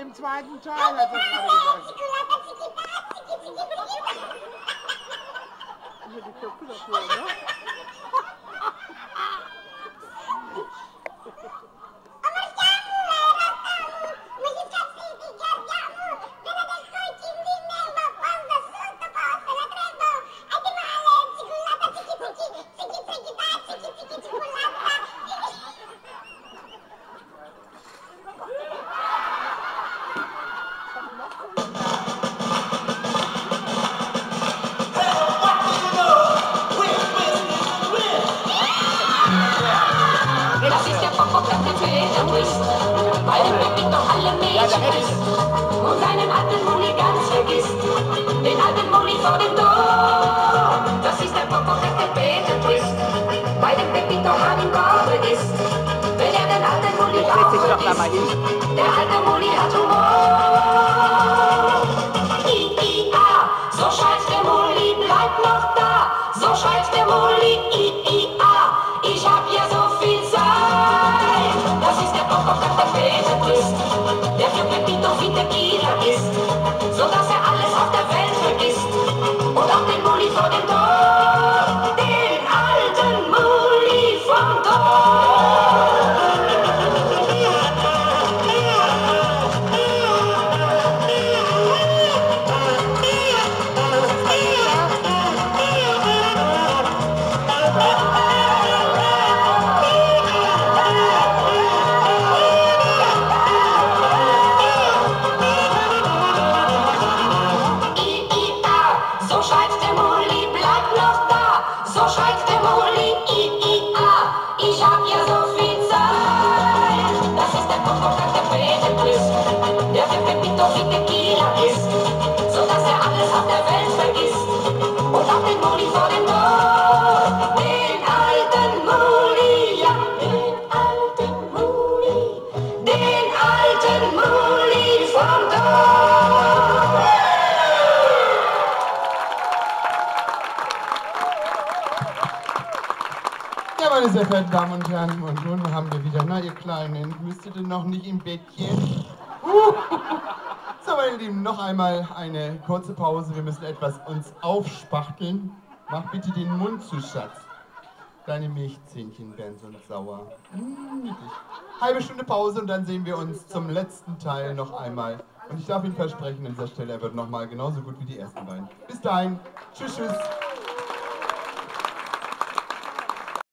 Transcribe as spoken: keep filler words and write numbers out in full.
dem zweiten Teil, hat er gerade gesagt. Hier die Köpfe dafür, ne? Weil der Pippi doch alle Mädchen küsst und seinen alten Muli ganz vergisst, den alten Muli vor dem Tor. Das ist der Popokrat, der Peter Twist, weil der Pippi doch an ihm Korbe ist, wenn er den alten Muli auch vergisst. Der alte Muli hat Humor. I, I, A, so schreit der Muli, bleibt noch da, so schreit der Muli, I, I, A, ich hab ja so viel Zeit. Das ist der Popokrat, der Peter Twist, der für Pepito wie Tequila ist, sodass er alles auf der Welt vergisst und auch den Muli vor dem Tor, den alten Muli vom Tor. So schreit der Muli, I, I, A, ich hab ja so viel Zeit. Das ist der Popokrat, der Peter Twist, der für Pepito wie Tequila ist, sodass er alles auf der Welt vergisst und auch den Muli vor dem Tor, den alten Muli, ja, den alten Muli, den alten Muli vom Tor. Ja, meine sehr verehrten Damen und Herren, und nun haben wir wieder, na ihr Kleinen, müsst ihr denn noch nicht im Bettchen? Uh. So, meine Lieben, noch einmal eine kurze Pause, wir müssen etwas uns aufspachteln. Mach bitte den Mund zu, Schatz. Deine Milchzähnchen werden so sauer. Mmh, niedlich. Halbe Stunde Pause und dann sehen wir uns zum letzten Teil noch einmal. Und ich darf Ihnen versprechen, an dieser Stelle, er wird nochmal genauso gut wie die ersten beiden. Bis dahin, tschüss, tschüss.